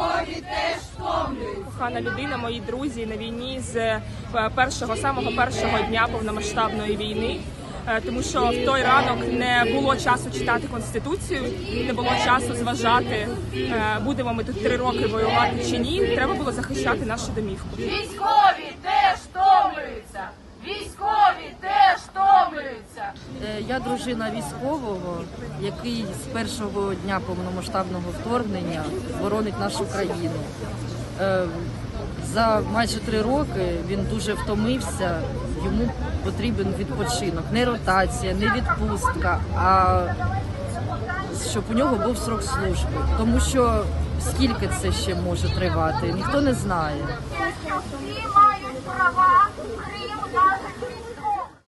Військові теж втомлюються. Кохана людина, мої друзі на війні з самого першого дня повномасштабної війни. Тому що в той ранок не було часу читати Конституцію, не було часу зважати, будемо ми тут 3 роки воювати чи ні. Треба було захищати нашу домівку. Військові теж втомлюються! Військові теж втомлюються! Я дружина військового, який з першого дня повномасштабного вторгнення боронить нашу країну. За майже 3 роки він дуже втомився, йому потрібен відпочинок. Не ротація, не відпустка, а щоб у нього був срок служби. Тому що скільки це ще може тривати, ніхто не знає.